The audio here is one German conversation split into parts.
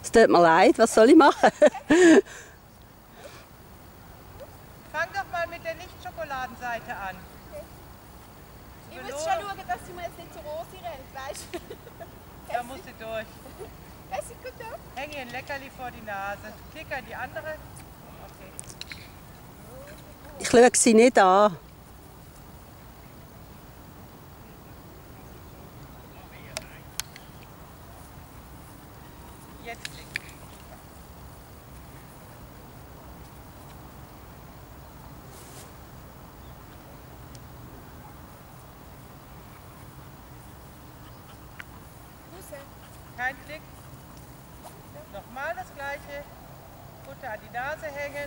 Es tut mir leid, was soll ich machen? Fang doch mal mit der Nicht-Schokoladenseite an. Ich muss schon schauen, dass sie mir jetzt nicht zu Rosi rennt, weißt du? Da muss sie durch. Es ist gut da. Häng ihr ein Leckerli vor die Nase. Klick an die andere. Okay. Ich schaue sie nicht an. Jetzt klick. Kein Klick. Nochmal das gleiche. Butter an die Nase hängen.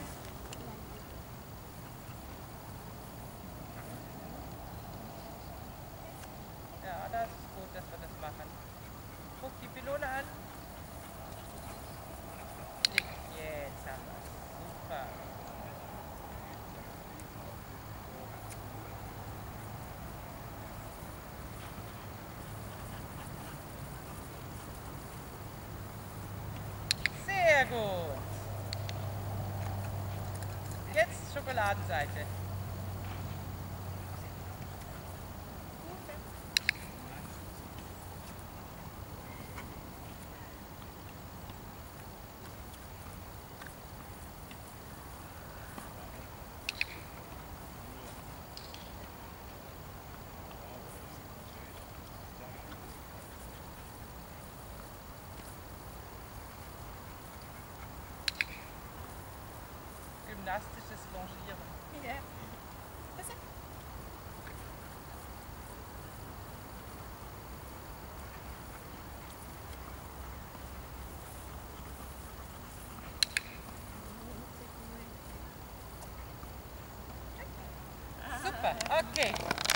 Ja, das ist gut, dass wir das machen. Guck die Pylone an. Klick. Jetzt haben wir es. Super. Sehr gut. Jetzt Schokoladenseite. Gymnastisches Longieren. Ja. Das ist Super, okay.